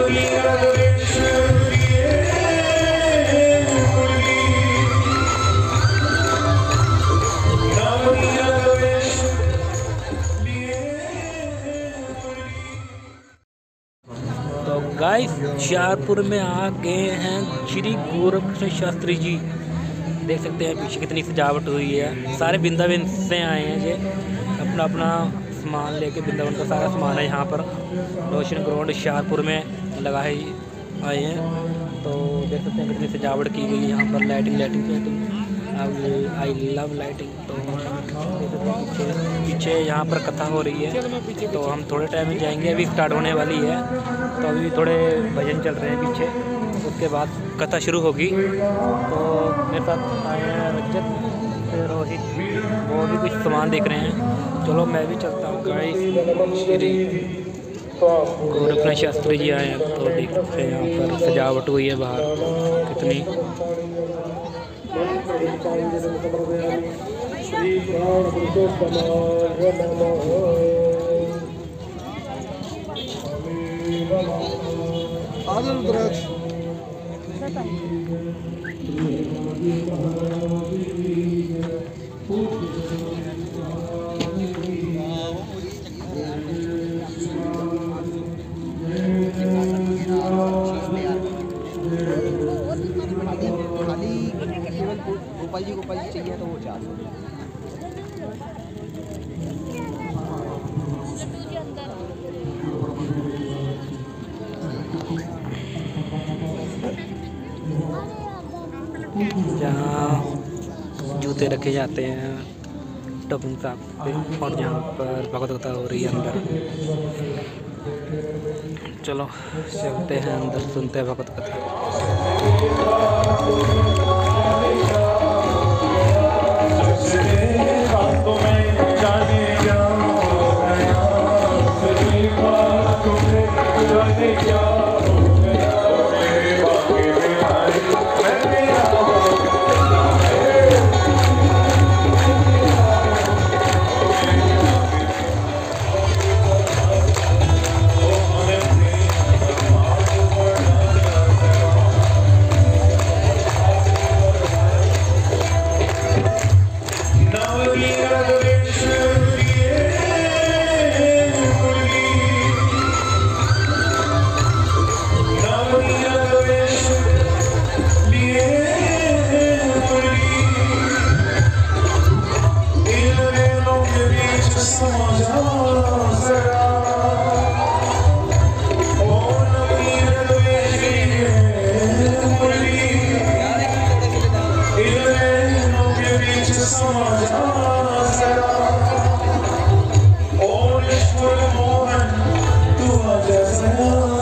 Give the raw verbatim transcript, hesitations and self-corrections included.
Guys Shahpur में आ गए हैं श्री गोरखनाथ शास्त्री जी। देख सकते हैं पीछे कितनी सजावट हुई है। सारे वृंदावन से आए हैं ये, अपना अपना सामान लेके। वृंदावन का सारा सामान है यहाँ पर। रोशन ग्राउंड शाहपुर में लगा है, आए हैं तो देख सकते हैं कितनी सजावट की गई है यहाँ पर। Lighting lighting lighting I love lighting. तो पीछे पीछे यहाँ पर कथा हो रही है, तो हम थोड़े टाइम में जाएंगे। अभी स्टार्ट होने वाली है, तो अभी थोड़े भजन चल रहे हैं पीछे, उसके बाद कथा शुरू होगी। तो मेरे साथ आए हैं रजत, रोहित, वो भी कुछ सामान देख रहे हैं। चलो मैं भी चलता हूँ। गाइस श्री गोरखनाथ शास्त्री जी आए हैं, तो देख सकते हैं यहाँ पर सजावट हुई है बाहर कितनी। गोपाल जी गोपाल जी चाहिए तो वो चार सौ। जहाँ जूते रखे जाते हैं टोपन साहब पे, और जहाँ पर भगवत कथा हो रही है अंदर। चलो चलते हैं अंदर, सुनते हैं भगवत कथा। Oh,